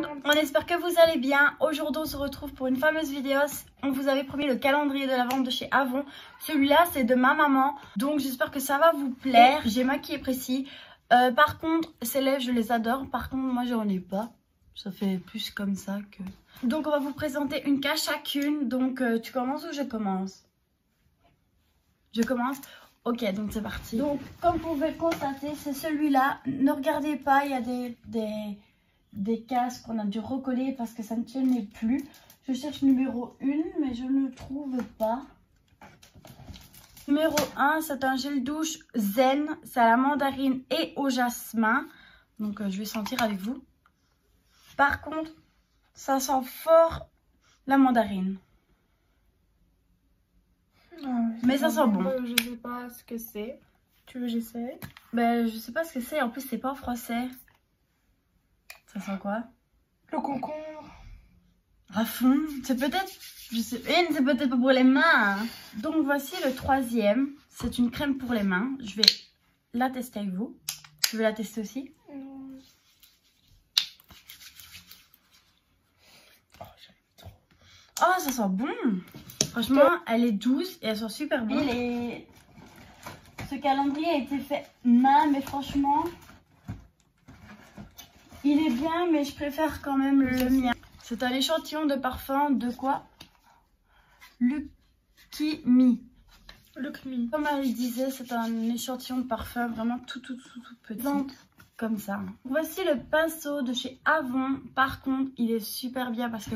monde, on espère que vous allez bien. Aujourd'hui on se retrouve pour une fameuse vidéo. On vous avait promis le calendrier de l'Avent de chez Avon. Celui-là c'est de ma maman, donc j'espère que ça va vous plaire. J'ai maquillé précis. Par contre ces lèvres je les adore, par contre moi j'en ai pas. Ça fait plus comme ça que... Donc on va vous présenter une case chacune. Donc tu commences ou je commence? Je commence. Ok, donc c'est parti. Donc comme vous pouvez le constater, c'est celui-là. Ne regardez pas, il y a des cases qu'on a dû recoller parce que ça ne tenait plus. Je cherche numéro 1 mais je ne trouve pas. Numéro 1, c'est un gel douche zen. C'est à la mandarine et au jasmin. Donc je vais sentir avec vous. Par contre, ça sent fort la mandarine. Mais ça sent bon. Je sais pas ce que c'est. Tu veux que j'essaie? Ben je sais pas ce que c'est. En plus c'est pas en français. Ça sent quoi? Le concombre. À fond. C'est peut-être... Je sais... c'est peut-être pas pour les mains. Hein. Donc voici le troisième. C'est une crème pour les mains. Je vais la tester avec vous. Tu veux la tester aussi? Non. Oh j'aime trop. Oh ça sent bon. Franchement elle est douce et elle sent super bon. Ce calendrier a été fait main mais franchement... Il est bien, mais je préfère quand même le mien. C'est un échantillon de parfum de quoi? Lucky Me. Lucky Me. Comme elle disait, c'est un échantillon de parfum vraiment tout petit. Comme ça. Voici le pinceau de chez Avon. Par contre, il est super bien parce que...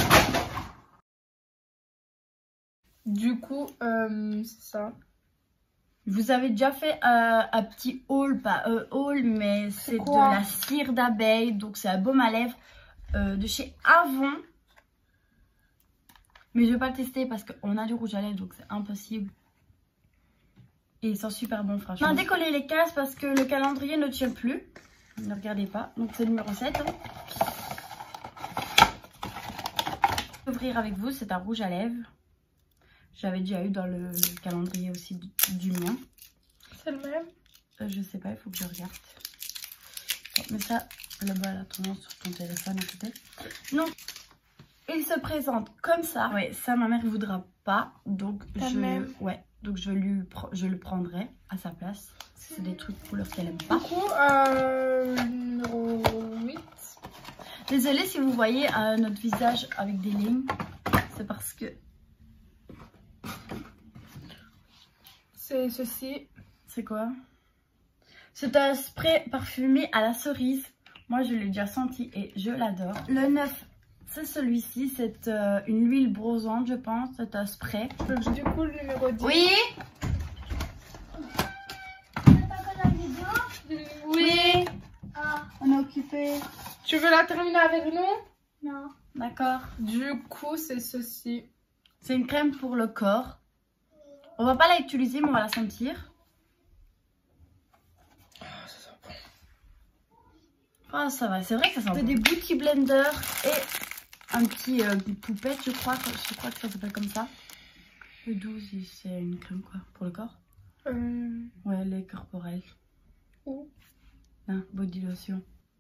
Du coup, c'est ça. Vous avez déjà fait un petit haul, pas haul, mais c'est de la cire d'abeille. Donc c'est un baume à lèvres de chez Avon. Mais je vais pas le tester parce qu'on a du rouge à lèvres, donc c'est impossible. Et il sent super bon, franchement. On a décollé les cases parce que le calendrier ne tient plus. Ne regardez pas. Donc c'est le numéro 7. Hein. Je vais ouvrir avec vous, c'est un rouge à lèvres. J'avais déjà eu dans le calendrier aussi du mien. C'est le même? Je sais pas, il faut que je regarde. Bon, mais ça, là-bas, la tendance sur ton téléphone à côté. Non, il se présente comme ça. Ouais, ça, ma mère ne voudra pas. Donc, donc je le prendrai à sa place. C'est des trucs couleurs qu'elle aime pas. Du coup, numéro 8. Désolée si vous voyez notre visage avec des lignes. C'est parce que... C'est ceci. C'est quoi? C'est un spray parfumé à la cerise. Moi, je l'ai déjà senti et je l'adore. Le 9, c'est celui-ci. C'est une huile bronzante, je pense. C'est un spray. Du coup, le numéro 10. Oui. Oui. Ah, on est occupé. Tu veux la terminer avec nous? Non. D'accord. Du coup, c'est ceci. C'est une crème pour le corps. On va pas la utiliser, mais on va la sentir. Oh, ça sent bon. Oh, ça va, c'est vrai que ça sent bon. C'est des Beauty Blender et un petit poupette, je crois que ça s'appelle comme ça. Le 12, c'est une crème quoi? Pour le corps? Ouais, lait corporel. Où? Non, body lotion.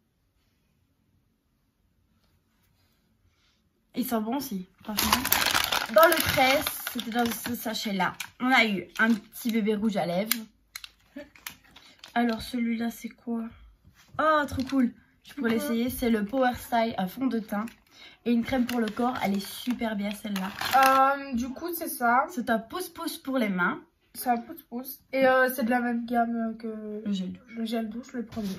Il sent bon aussi, franchement. Dans le 13, c'était dans ce sachet-là. On a eu un petit bébé rouge à lèvres. Alors celui-là, c'est quoi? Oh, trop cool. Je pourrais l'essayer. C'est le Power Style à fond de teint. Et une crème pour le corps. Elle est super bien celle-là. Du coup, c'est ça. C'est un pouce-pouce pour les mains. C'est un pouce-pouce. Et c'est de la même gamme que le gel douche. Le gel douche, le premier.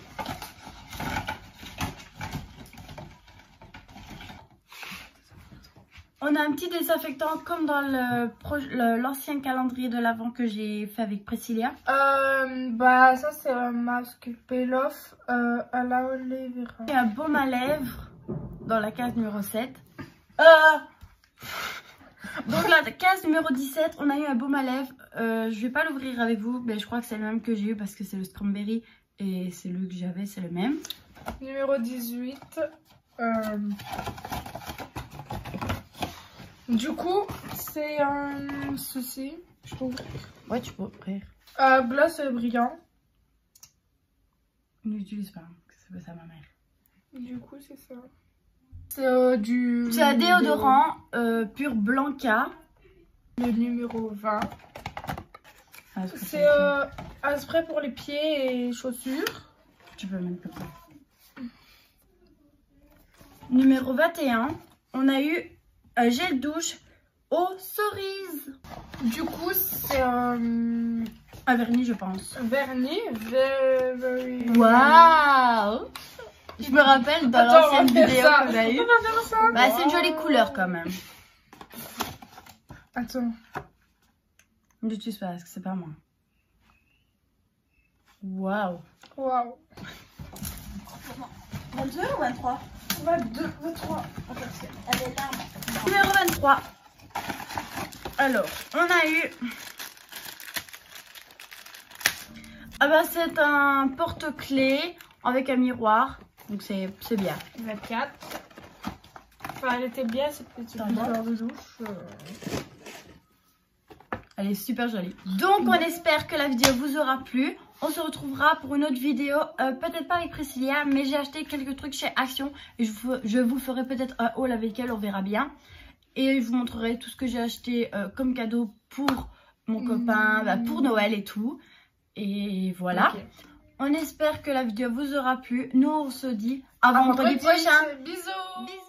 On a un petit désinfectant comme dans l'ancien calendrier de l'Avent que j'ai fait avec Priscilla. Bah ça c'est un masque Peel Off à l'aloe vera. Et un baume à lèvres dans la case numéro 7. Donc la case numéro 17, on a eu un baume à lèvres. Je vais pas l'ouvrir avec vous, mais je crois que c'est le même que j'ai eu parce que c'est le Strawberry et celui que j'avais, c'est le même. Numéro 18. Du coup, c'est un ceci. Je peux ouvrir. Ouais, tu peux ouvrir. Gloss brillant. N'utilise pas, c'est pas ça ma mère. Du coup, c'est ça. C'est C'est un déodorant pur Blanca. Le numéro 20. Ah, c'est un spray pour les pieds et chaussures. Tu peux mettre comme ça. Numéro 21, on a eu un gel douche aux cerises. Du coup, c'est un vernis, je pense. Vernis. Waouh! Je me rappelle dans l'ancienne vidéo qu'on a eu. On va faire ça. Bah, c'est une jolie couleur quand même. Attends. Ne t'utilise pas parce que c'est pas moi. Waouh! Waouh. 22 ou 23? 22, 23. Elle est là. Numéro 23. Alors, on a eu... Ah bah c'est un porte-clés avec un miroir. Donc c'est bien. 24. Enfin, elle était bien cette petite couleur de douche. Elle est super jolie. Donc on espère que la vidéo vous aura plu. On se retrouvera pour une autre vidéo. Peut-être pas avec Priscilla, mais j'ai acheté quelques trucs chez Action. Et je vous ferai peut-être un haul avec elle, on verra bien. Et je vous montrerai tout ce que j'ai acheté comme cadeau pour mon copain, bah, pour Noël et tout. Et voilà. Okay. On espère que la vidéo vous aura plu. Nous on se dit à vendredi prochain. Bisous.